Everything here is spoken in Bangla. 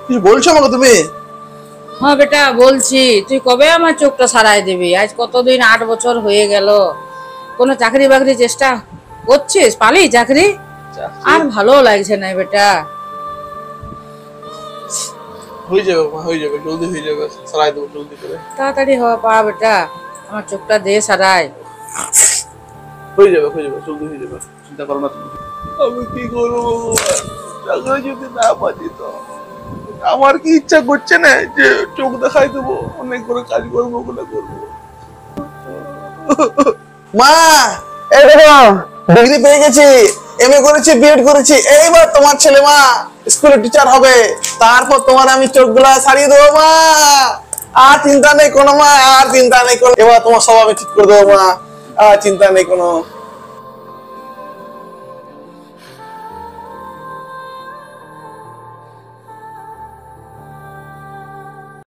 কিছু বলছো আমাকে তুমি? হ্যাঁ বেটা বলছি, তুই কবে আমার চোখটা সারাই দিবি? আজ কতদিন, 8 বছর হয়ে গেল। কোনো চাকরি বাকরি চেষ্টা করছিস? পালি চাকরি? চাকরি আর ভালো লাগছে না বেটা। হয়ে যাবে মা, হয়ে যাবে, জলদি হয়ে যাবে, সারাই দেবো জলদি করে। তাড়াতাড়ি হওয়া পা বেটা, আমার চোখটা দে সারাই। হয়ে যাবে, হয়ে যাবে, জলদি হয়ে যাবে, চিন্তা করো না তুমি। আমি কি করবো ভগবান, চাকরি যদি না পাচ্ছি তো আমার কি ইচ্ছা করছে না যে চোখ দেখাই দেবো, অনেক করে কাজ করবো, ওগুলো করবো। মা, এই দেখো ডিগ্রি পেয়ে গেছি, এমএ করেছি, বিএড করেছি, এইবার তোমার ছেলে মা স্কুলের টিচার হবে, তারপর তোমার আমি চোখগুলা সারিয়ে দেবো মা। আর চিন্তা নেই কোনো মা, আর চিন্তা নেই কোনো, এবার তোমার সব আমি ঠিক করে দেবো মা, আর চিন্তা নেই কোনো।